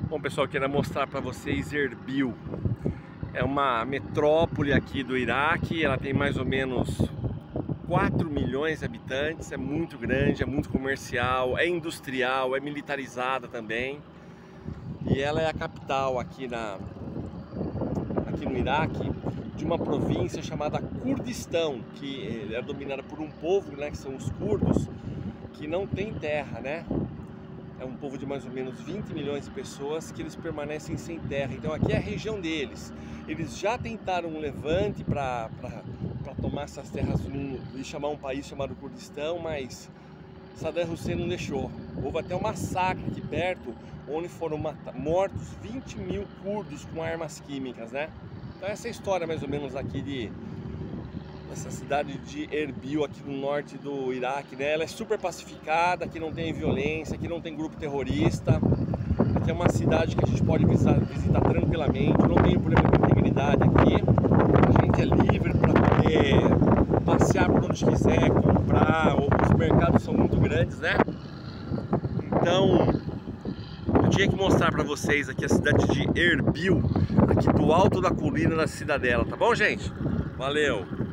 Bom, pessoal, quero mostrar para vocês Erbil. É uma metrópole aqui do Iraque. Ela tem mais ou menos 4 milhões de habitantes. É muito grande, é muito comercial, é industrial, é militarizada também. E ela é a capital aqui no Iraque de uma província chamada Kurdistão, que é dominada por um povo, né, que são os curdos, que não tem terra, né? É um povo de mais ou menos 20 milhões de pessoas que eles permanecem sem terra. Então aqui é a região deles. Eles já tentaram um levante para tomar essas terras e chamar um país chamado Kurdistão, mas Saddam Hussein não deixou. Houve até um massacre aqui perto, onde foram mortos 20 mil curdos com armas químicas, né? Então essa é a história mais ou menos aqui dessa cidade de Erbil, aqui no norte do Iraque, né? Ela é super pacificada, aqui não tem violência, aqui não tem grupo terrorista. Aqui é uma cidade que a gente pode visitar tranquilamente, não tem problema de integridade aqui. A gente é livre para poder passear por onde quiser, comprar, os mercados são muito grandes, né? Então, eu tinha que mostrar para vocês aqui a cidade de Erbil, aqui do alto da colina da cidadela, tá bom, gente? Valeu!